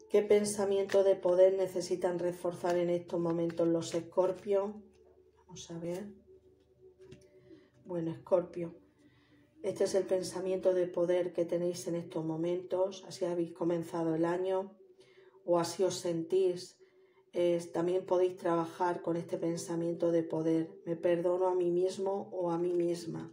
¿Qué pensamiento de poder necesitan reforzar en estos momentos los Escorpio? Vamos a ver. Bueno, Escorpio, este es el pensamiento de poder que tenéis en estos momentos. Así habéis comenzado el año o así os sentís. También podéis trabajar con este pensamiento de poder. Me perdono a mí mismo o a mí misma.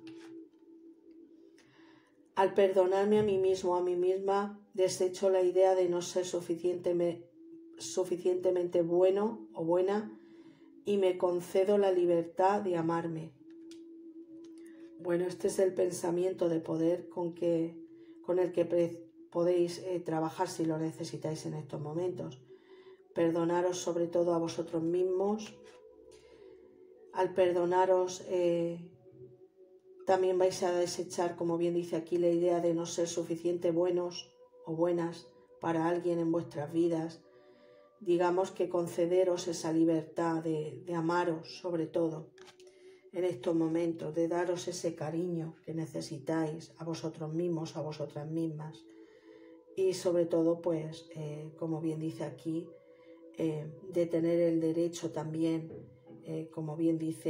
Al perdonarme a mí mismo o a mí misma, desecho la idea de no ser suficientemente bueno o buena y me concedo la libertad de amarme. Bueno, este es el pensamiento de poder con el que podéis trabajar si lo necesitáis en estos momentos. Perdonaros sobre todo a vosotros mismos. Al perdonaros también vais a desechar, como bien dice aquí, la idea de no ser suficiente buenos o buenas para alguien en vuestras vidas. Digamos que concederos esa libertad de amaros sobre todo en estos momentos, de daros ese cariño que necesitáis a vosotros mismos, a vosotras mismas. Y sobre todo, pues, como bien dice aquí, de tener el derecho también, como bien dice,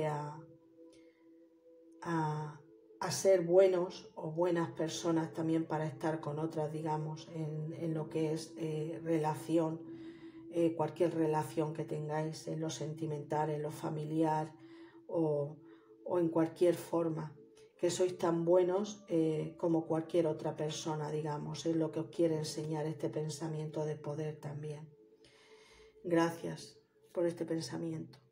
a ser buenos o buenas personas también para estar con otras, digamos, en lo que es relación, cualquier relación que tengáis, en lo sentimental, en lo familiar o en cualquier forma, que sois tan buenos como cualquier otra persona, digamos, es lo que os quiere enseñar este pensamiento de poder también. Gracias por este pensamiento.